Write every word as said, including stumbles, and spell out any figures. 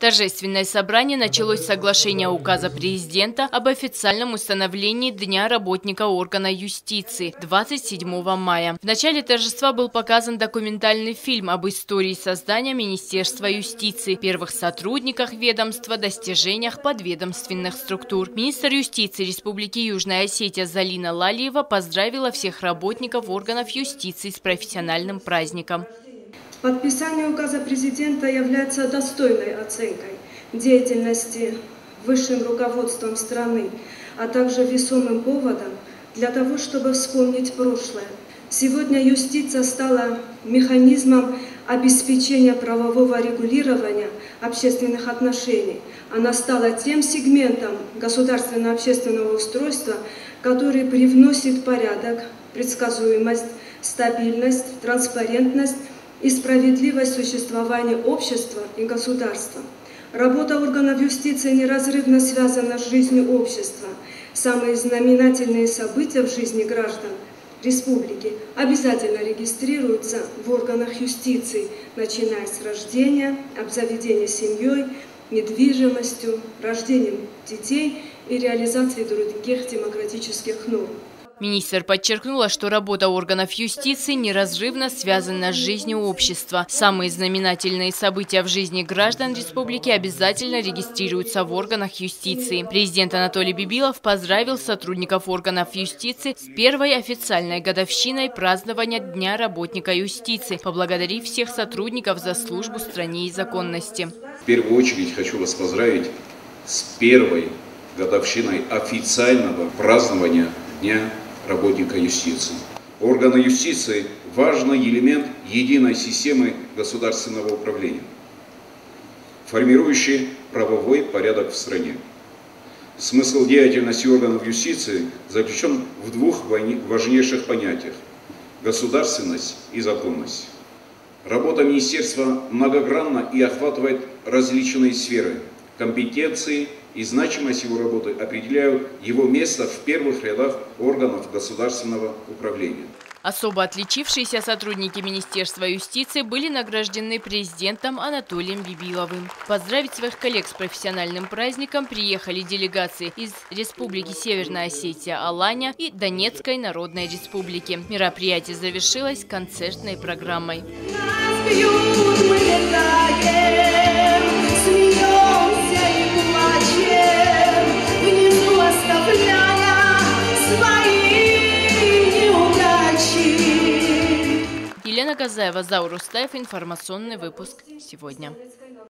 Торжественное собрание началось с соглашения указа президента об официальном установлении Дня работника органа юстиции двадцать седьмого мая. В начале торжества был показан документальный фильм об истории создания Министерства юстиции, первых сотрудниках ведомства, достижениях подведомственных структур. Министр юстиции Республики Южная Осетия Залина Лалиева поздравила всех работников органов юстиции с профессиональным праздником. Подписание указа президента является достойной оценкой деятельности высшим руководством страны, а также весомым поводом для того, чтобы вспомнить прошлое. Сегодня юстиция стала механизмом обеспечения правового регулирования общественных отношений. Она стала тем сегментом государственного общественного устройства, который привносит порядок, предсказуемость, стабильность, транспарентность и справедливость существования общества и государства. Работа органов юстиции неразрывно связана с жизнью общества. Самые знаменательные события в жизни граждан республики обязательно регистрируются в органах юстиции, начиная с рождения, обзаведения семьей, недвижимостью, рождением детей и реализацией других демократических норм. Министр подчеркнула, что работа органов юстиции неразрывно связана с жизнью общества. Самые знаменательные события в жизни граждан республики обязательно регистрируются в органах юстиции. Президент Анатолий Бибилов поздравил сотрудников органов юстиции с первой официальной годовщиной празднования Дня работника юстиции, поблагодарив всех сотрудников за службу стране и законности. В первую очередь хочу вас поздравить с первой годовщиной официального празднования Дня работника юстиции. Органы юстиции – важный элемент единой системы государственного управления, формирующий правовой порядок в стране. Смысл деятельности органов юстиции заключен в двух важнейших понятиях – государственность и законность. Работа министерства многогранна и охватывает различные сферы. Компетенции и значимость его работы определяют его место в первых рядах органов государственного управления. Особо отличившиеся сотрудники Министерства юстиции были награждены президентом Анатолием Бибиловым. Поздравить своих коллег с профессиональным праздником приехали делегации из Республики Северная Осетия Аланя и Донецкой Народной Республики. Мероприятие завершилось концертной программой. Елена Газаева, Заур Устаев. Информационный выпуск сегодня.